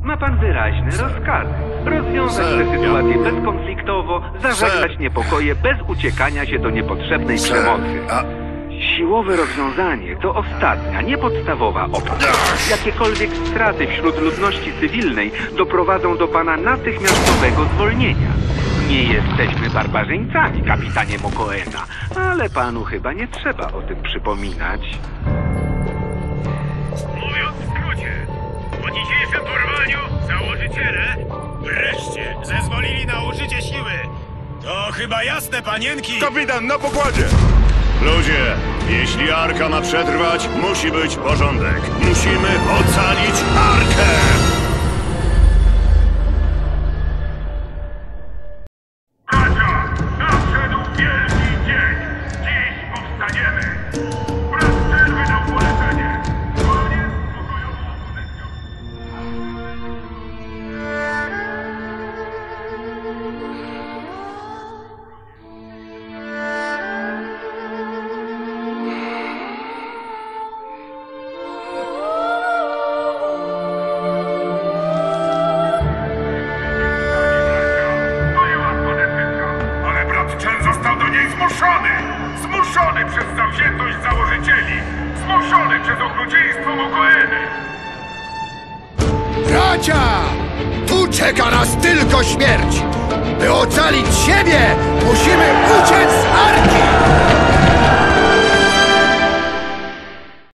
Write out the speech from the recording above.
Ma pan wyraźne rozkazy. Rozwiązać tę sytuację bezkonfliktowo, zażegnać niepokoje bez uciekania się do niepotrzebnej przemocy. Siłowe rozwiązanie to ostatnia, nie podstawowa opcja. Jakiekolwiek straty wśród ludności cywilnej doprowadzą do pana natychmiastowego zwolnienia. Nie jesteśmy barbarzyńcami, kapitanie Mokoena, ale panu chyba nie trzeba o tym przypominać. Mówiąc w skrócie, po dzisiejszym porwaniu założyciele wreszcie zezwolili na użycie siły. To chyba jasne, panienki. Kapitan, na pokładzie! Ludzie, jeśli Arka ma przetrwać, musi być porządek. Musimy ocalić Arkę! Bracia, nadszedł wielki dzień. Dziś powstaniemy. Brak przerwy na polecenie. Koniec z pokojową opozycją. To niełatwa decyzja, ale brat Chen został do niej zmuszony! Zmuszony przez zawziętość założycieli! Zmuszony przez okrucieństwo Mokoeny! Bracia! Tu czeka nas tylko śmierć! By ocalić siebie, musimy uciec z Arki!